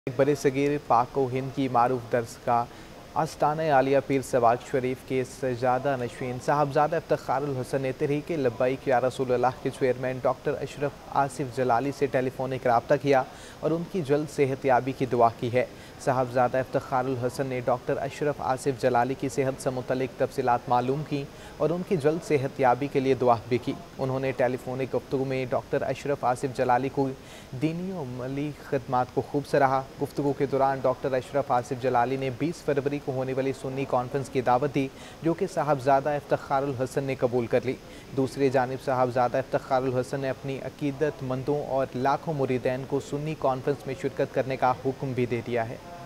एक बड़े सगीर पाक व हिंद की मारूफ दरसगाह आस्ताना आलिया पीर सवाग शरीफ के सजादा नशीन साहबजादा इफ्तिखारुल हसन ने तहरीक लब्बैक या रसूलुल्लाह के चेयरमैन डॉक्टर अशरफ आसिफ जलाली से टेलीफोनिक रब्ता किया और उनकी जल्द सेहतयाबी की दुआ की है। साहबजादा इफ्तिखारुल हसन ने डॉक्टर अशरफ आसिफ जलाली की सेहत से मुतल्लिक तफसीलात मालूम की और उनकी जल्द सेहतयाबी के लिए दुआ भी की। उन्होंने टेलीफोनिक गुफ्तगू में डॉक्टर अशरफ आसिफ जलाली को दीनी और मली खदमात को खूब सराहा। गुफ्तगू के दौरान डॉक्टर अशरफ आसिफ जलाली ने 20 फरवरी को होने वाली सुन्नी कॉन्फ्रेंस की दावत दी, जो कि साहबजादा इफ्तिखारुल हसन ने कबूल कर ली। दूसरी जानिब साहबजादा इफ्तिखारुल हसन ने अपनी अकीदतमंदों और लाखों मुरीदैन को सुन्नी कॉन्फ्रेंस में शिरकत करने का हुक्म भी दे दिया है।